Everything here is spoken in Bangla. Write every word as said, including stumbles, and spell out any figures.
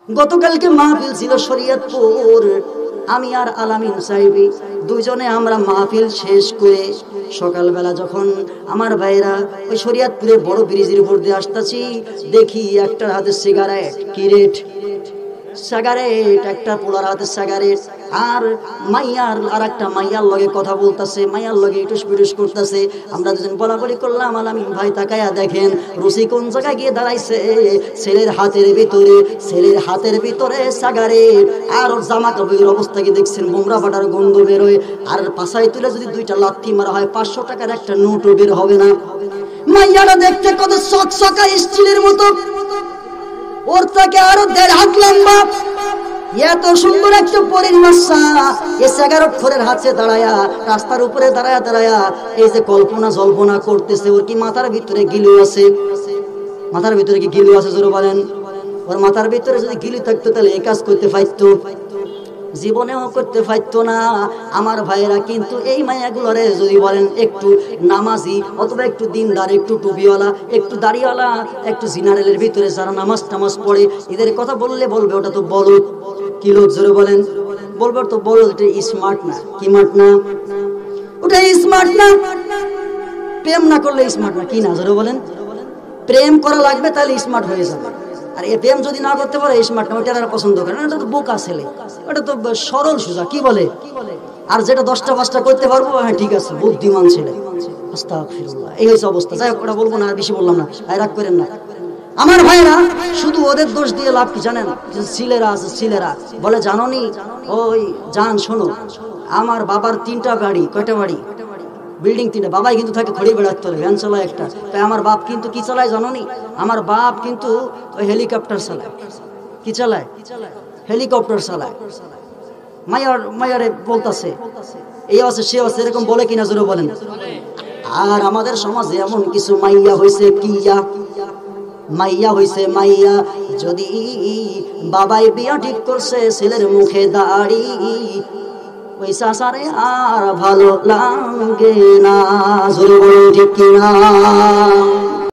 গতকালকে মাহফিল ছিল শরীয়তপুর। আমি আর আলামিন সাহেবী দুইজনে আমরা মাহফিল শেষ করে সকালবেলা যখন আমার ভাইরা ওই শরীয়তপুরের বড় ব্রিজের উপর দিয়ে আসতেছি, দেখি একটা হাতে সিগারেট, কিরেট সিগারেট, একটা পোলার হাতে সিগারেট, আর মাইয়ার আর একটা মাইয়ার লগে কথা বলতেছে, মাইয়ার লগে ইটুস পিটুস করতেছে। আমরা দুজন বলাবলি করলাম, আলামিন ভাই তাকায়া দেখেন রুচি কোন জায়গায় গিয়ে দাঁড়াইছে। ছেলের হাতের ভিতরে ছেলের হাতের ভিতরে সিগারেট, আর ওর জামা কাপড়ের অবস্থা কি দেখছেন, বোমরা ফাটার গন্ধ বেরোয়। আর পাশায় তুলে যদি দুইটা লাথি মারা হয় পাঁচশো টাকার একটা নোটও বের হবে না। মাইয়ারা দেখতে কত চকচকা স্টিলের মতো, ওর থেকে আরো দেড় হাত লম্বা, এত সুন্দর একটা পরীর বাচ্চা। এ সিগারেট খোরের হাতে দাঁড়ায়া, রাস্তার উপরে দাঁড়ায়া দাঁড়ায়া এই যে কল্পনা জল্পনা করতেছে, ওর কি মাথার ভিতরে গিলু আছে? মাথার ভিতরে কি গিলু আছে জোরে বলেন? ওর মাথার ভিতরে যদি গিলু থাকতো তাহলে এই কাজ করতে পারতো? জীবনেও করতে পারতো না। আমার ভাইয়েরা কিন্তু এই মায়াগুলোরে যদি বলেন একটু নামাজি অথবা একটু দিনদার, একটু টুপিওয়ালা, একটু দাড়িওয়ালা, একটু জিনারেলের ভিতরে যারা নামাজ টামাজ পড়ে, এদের কথা বললে বলবে ওটা তো বলদ। কি লোক জোরে বলেন? বলবে তো বলদ, ওটা স্মার্ট না। কি মার্ট না? ওটা স্মার্ট না। প্রেম না করলে স্মার্ট না। কি না জোরে বলেন? প্রেম করা লাগবে তাহলে স্মার্ট হয়ে যাবে। আর এ প্রেম যদি না করতে পারে স্মার্ট না, ওটা আর পছন্দ করে না। এটা তো বোকা ছেলে, ওটা তো সরল সোজা। কি বলে? আর যেটা দশটা পাঁচটা করতে পারবো, হ্যাঁ ঠিক আছে, বুদ্ধিমান ছেলে। আস্তাগফিরুল্লাহ, এই হয়েছে অবস্থা। যাই হোক, ওটা বলবো না, আর বেশি বললাম না, রাগ করেন না। আমার ভাইরা শুধু ওদের দোষ দিয়ে লাভ কি জানেন? ছেলেরা আছে, ছেলেরা বলে জানোনি, ওই জান শোনো, আমার বাবার তিনটা বাড়ি। কয়টা বাড়ি? বিল্ডিং তিনটা। বাবাই কিন্তু থাকে খড়ি বেড়াতে হবে, ভ্যান চালায় একটা। তাই আমার বাপ কিন্তু কি চালায় জানোনি? আমার বাপ কিন্তু ওই হেলিকপ্টার চালায়। কি চালায়? হেলিকপ্টার চালায়। মায়ার মায়ারে বলতাছে এই আছে সে আছে, এরকম বলে কিনা জোরে বলেন? আর আমাদের সমাজে এমন কিছু মাইয়া হয়েছে, কিয়া মাইয়া হয়েছে, মাইয়া যদি বাবাই বিয়া ঠিক করছে, ছেলের মুখে দাড়ি, ওই সাসারে আর ভালো লাগে না। জোরে বলেন ঠিক কিনা?